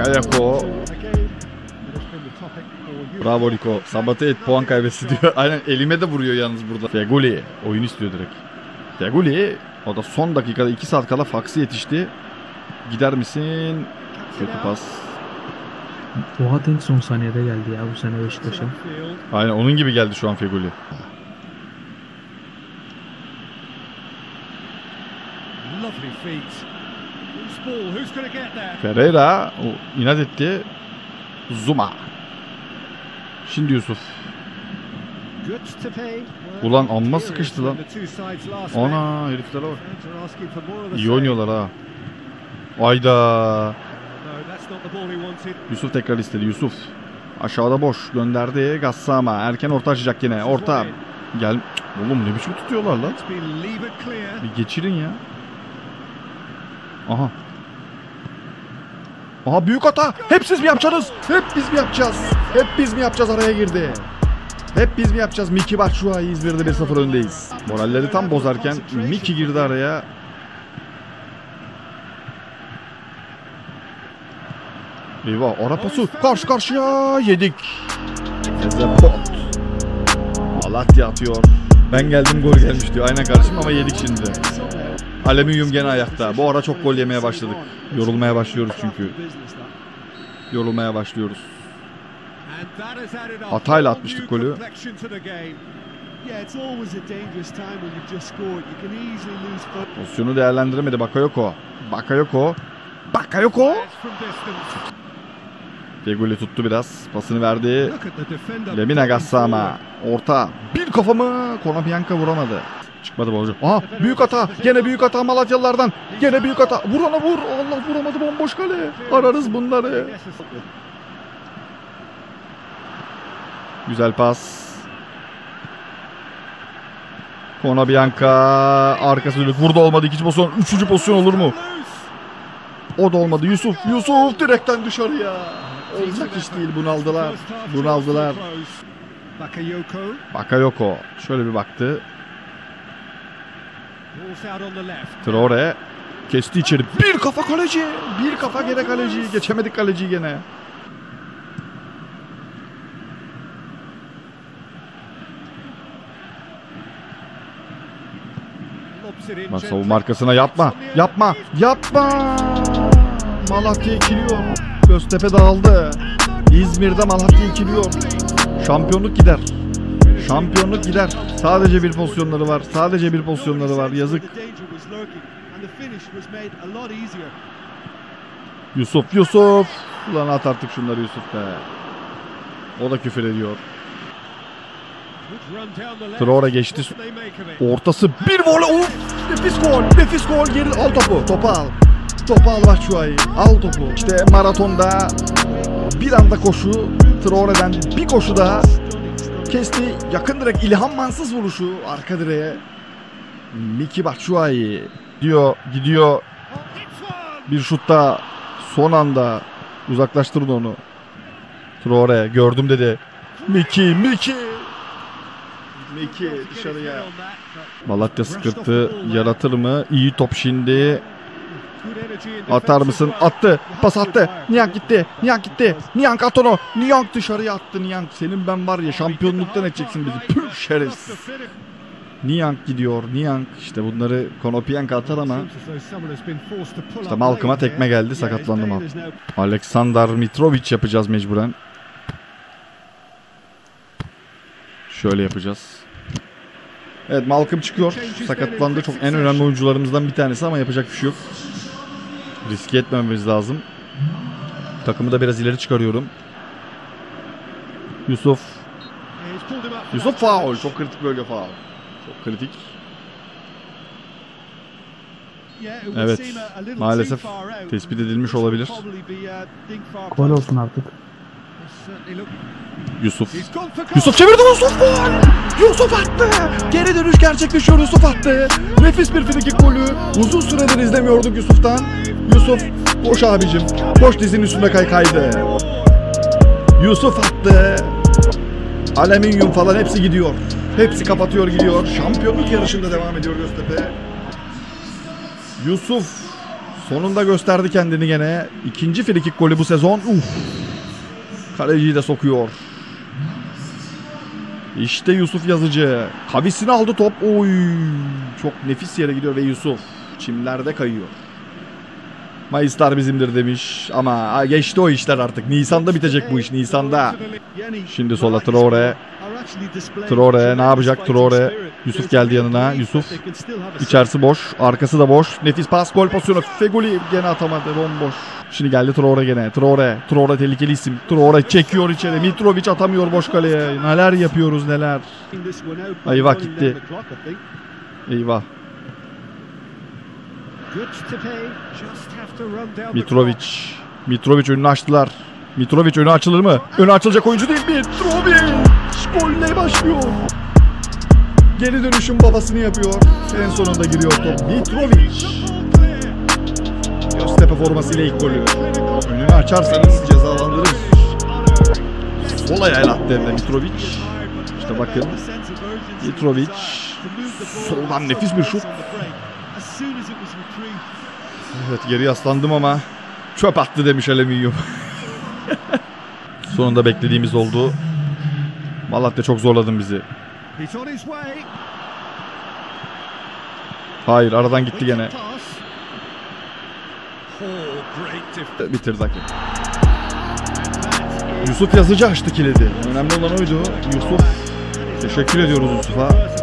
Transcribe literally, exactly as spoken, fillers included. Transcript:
Bakayoko. Bravo Rico. Sabote et, puan kaybesi diyor. Aynen, elime de vuruyor yalnız burada. Feguli. Oyun istiyor direkt. Feguli. O da son dakikada iki saat kala Fax'i yetişti. Gider misin? Kötü pas. Boateng son saniyede geldi ya bu sene Beşiktaş'a. Aynen onun gibi geldi şu an Feguli. Ferreira o inat etti. Zuma. Şimdi Yusuf. Ulan amma sıkıştı lan. Ana heriflere bak. İyi oynuyorlar ha. Ayda. Yusuf tekrar istedi. Yusuf. Aşağıda boş. Gönderdi. Gassama. Erken orta açacak yine. Orta. Gel. Oğlum ne biçim tutuyorlar lan. Bir geçirin ya. Aha. Aha büyük hata. Hep siz mi yapacaksınız? Hep biz mi yapacağız? Hep biz mi yapacağız, araya girdi. Hep biz mi yapacağız? Miki Batshuayi, İzmir'de bir sıfır öndeyiz. Moralleri tam bozarken Miki girdi araya. Eyvah, ara pası karşı karşıya yedik. Ezepot. Malatya atıyor. Ben geldim gol gelmiş diyor. Aynen kardeşim ama yedik şimdi. Alüminyum gene ayakta. Bu ara çok gol yemeye başladık. Yorulmaya başlıyoruz çünkü. Yorulmaya başlıyoruz. Hatayla atmıştık golü. Pozisyonu değerlendiremedi Bakayoko. Bakayoko. Bakayoko. Feguli tuttu biraz. Pasını verdi. Lemina Gassama. Orta. Bir kafa mı? Konopiyanka vuramadı. Çıkmadı bolcu. Aha büyük hata. Gene büyük hata Malatyalılardan. Gene büyük hata. Vur ona vur. Allah vuramadı, bomboş kale. Ararız bunları. Güzel pas. Konopiyanka. Arkası dönük. Burada olmadı. İkinci pozisyon. Üçüncü pozisyon olur mu? O da olmadı. Yusuf. Yusuf direkten dışarıya. Olacak iş değil. Bunu aldılar. Bunu aldılar. Bakayoko. Şöyle bir baktı. Traore kesti içeri. Bir kafa kaleci. Bir kafa gene kaleci. Geçemedik kaleciyi gene. Bak savunma arkasına yapma. Yapma. Yapma. Malatya ikiliyor. Göztepe dağıldı. İzmir'de Malatya ikiliyor. Şampiyonluk gider. Şampiyonluk gider. Sadece bir pozisyonları var. Sadece bir pozisyonları var. Yazık. Yusuf, Yusuf. Ulan at artık şunları Yusuf be. O da küfür ediyor. Traore geçti. Ortası bir voley. Of! Nefis gol. Nefis gol. Geri al topu. Topu al. Topu al Batshuayi. Al topu. İşte maratonda bir anda koşu. Traore'den bir koşu daha. Kesti. Yakın direkt İlhan Mansız vuruşu. Arka direğe. Miki Batshuayi diyor. Gidiyor. Bir şutta son anda uzaklaştırın onu. Traore gördüm dedi. Miki, Miki. Miki dışarıya. Malatya sıkıntı yaratır mı? İyi top şimdi. Atar mısın? Attı. Pas attı. Niang gitti. Niang gitti. Niang at onu. Niang dışarıya attı Niang. Senin ben var ya şampiyonluktan edeceksin bizi. Pür şerefsiz. Niang gidiyor. Niang. İşte bunları Konopiyanka atar ama işte Malcolm'a tekme geldi. Sakatlandı Malcolm. Aleksandar Mitrovic yapacağız mecburen. Şöyle yapacağız. Evet Malcolm çıkıyor. Sakatlandı. Çok en önemli oyuncularımızdan bir tanesi ama yapacak bir şey yok. Riske etmememiz lazım. Takımı da biraz ileri çıkarıyorum. Yusuf. Yusuf faul. Çok kritik bölge faul. Çok kritik. Evet. Maalesef tespit edilmiş olabilir. Gol olsun artık. Yusuf. Yusuf çevirdi, Yusuf gol! Yusuf attı! Geri dönüş gerçekleşiyor, Yusuf attı. Nefis bir frikik golü. Uzun süredir izlemiyorduk Yusuf'tan. Yusuf koş abicim. Koş, dizinin üstünde kay kaydı. Yusuf attı. Alüminyum falan hepsi gidiyor. Hepsi kapatıyor gidiyor. Şampiyonluk yarışında devam ediyor Göztepe. Yusuf Sonunda gösterdi kendini gene. İkinci frikik golü bu sezon. Uf. Kaleciyi de sokuyor. İşte Yusuf Yazıcı. Kavisini aldı top. Oy. Çok nefis yere gidiyor ve Yusuf çimlerde kayıyor. Mayıslar bizimdir demiş ama geçti o işler artık. Nisan'da bitecek bu iş. Nisan'da. Şimdi sola Traore. Traore ne yapacak Traore? Yusuf geldi yanına. Yusuf. İçerisi boş. Arkası da boş. Nefis pas, gol pozisyonu. Feguli gene atamadı. Bomboş. Şimdi geldi Traore gene. Traore. Traore tehlikeli isim. Traore çekiyor içeri. Mitrovic atamıyor boş kaleye. Neler yapıyoruz neler. Eyvah gitti. Eyvah. Mitrovic. Mitrovic önünü açtılar. Mitrovic önü açılır mı? Önü açılacak oyuncu değil mi? Mitrovic golle başlıyor. Geri dönüşün babasını yapıyor. En sonunda giriyor top. Mitrovic. Göztepe formasıyla ilk golü. Önünü açarsanız cezalandırır. Sol ayağıyla attı hem de Mitrovic. İşte bakın. Mitrovic. Soldan nefis bir şut. Evet geri yaslandım ama çöp attı demiş Aleminyum. Sonunda beklediğimiz oldu. Malatya çok zorladın bizi. Hayır aradan gitti gene. Bitirdi hakem. Yusuf Yazıcı açtı kilidi. Önemli olan oydu. Yusuf. Teşekkür ediyoruz Yusuf'a.